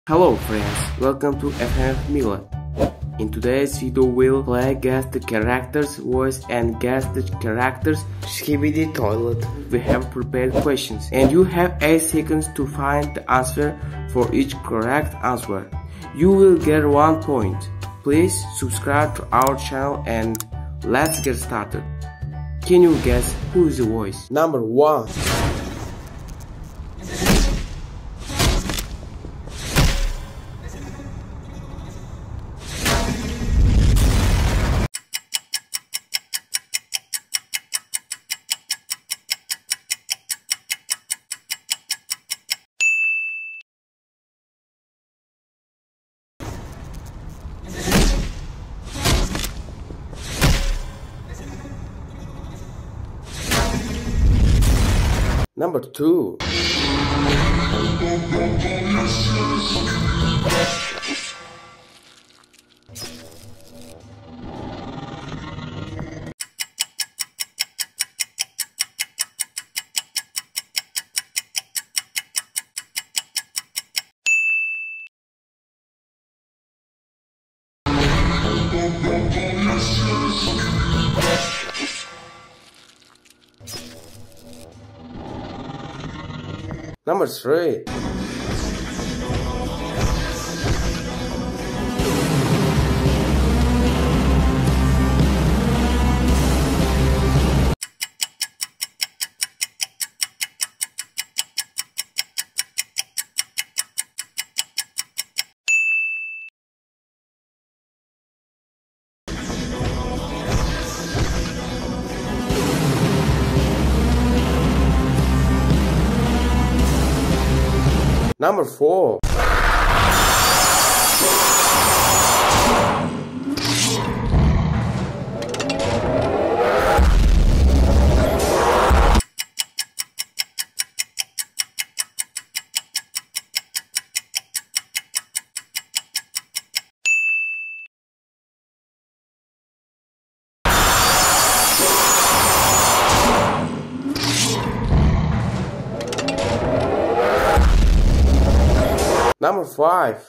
Hello friends, welcome to FNF Mila. In today's video we'll play guess the character's voice and guess the character's Skibidi toilet. We have prepared questions and you have 8 seconds to find the answer for each correct answer. You will get 1 point. Please subscribe to our channel and let's get started. Can you guess who is the voice? Number 1. Number 2. Number 3. Number 4. Number 5.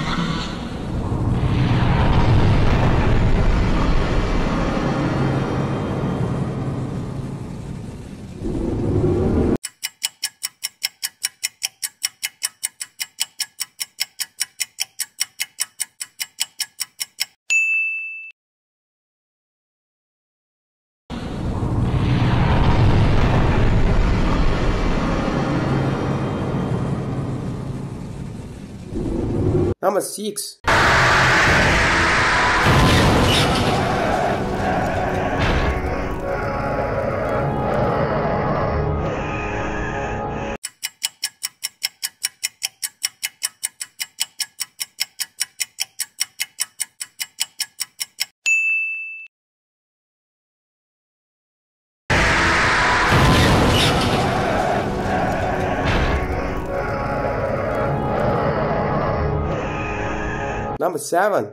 Number 6. Number 7.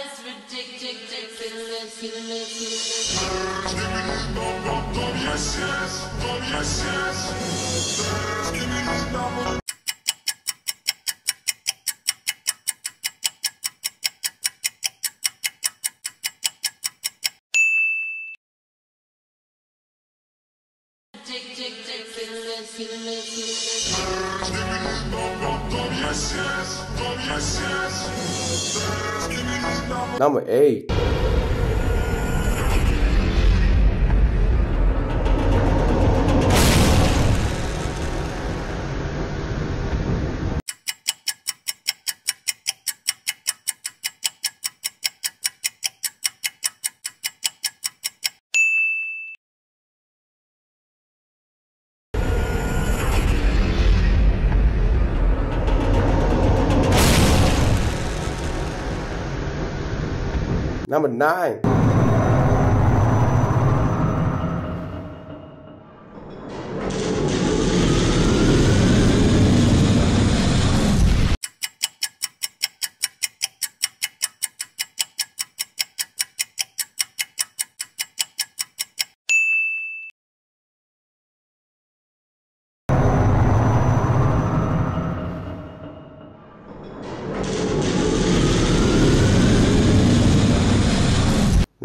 Number 8. Number 9.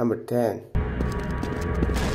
Number 10.